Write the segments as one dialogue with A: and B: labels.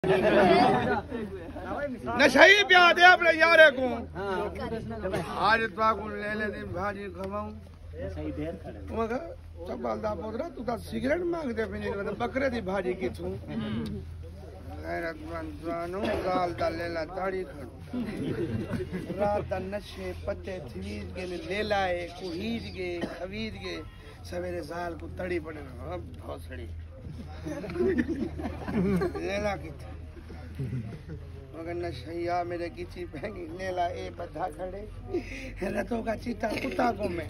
A: नशई पिया दे अपने यारे को आज तो ले ले दी भाजी खवाऊं मगर चबालदा पोतरा तू तो सिगरेट मांगदे पिने तो बकरे दी भाजी किथू गैरतमंद जानो गाल दा लेला ताड़ी खड़ो रात नशे पत्ते थीज के ले लाए कुहीज के खवीज के सवेरे साल को तड़ी पड़े अब भौसड़ी लेला किथे मगर नशैया मेरे किची महंगी लेला ए बधा खड़े रतों का चीता कुत्ता को में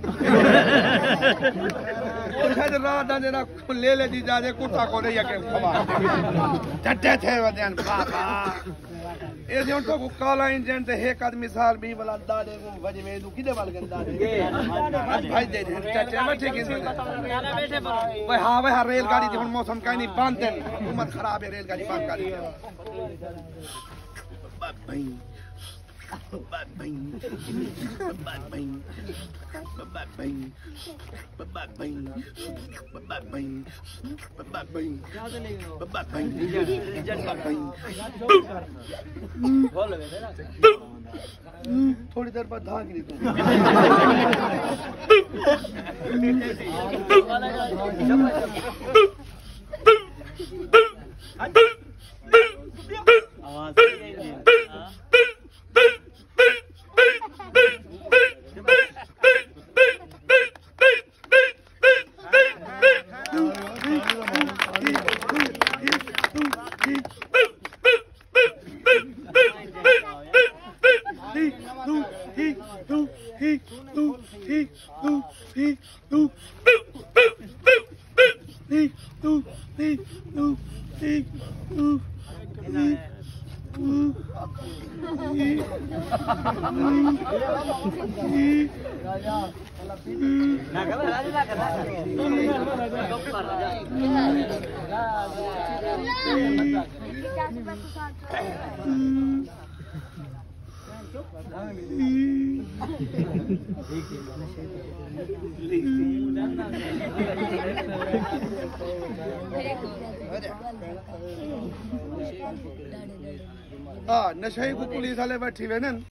A: उठद रात जरा ले ले दी जाजे कुत्ता को नहीं के खवा टट्टे थे वदन पापा ए जो तो काला इंजन ते एक आदमी साल भी वाला दादे को भज में दुखी दे वाल गंदा भाई दे टट्टे में ठीक है भाई हां रेलगाड़ी थी मौसम का नहीं बांध दे उम्र खराब है रेलगाड़ी बांध कर Bang, bang, bang, bang, bang, bang, थोड़ी देर बाद भाग रही नशे को पुलिस वाले बैठी हुए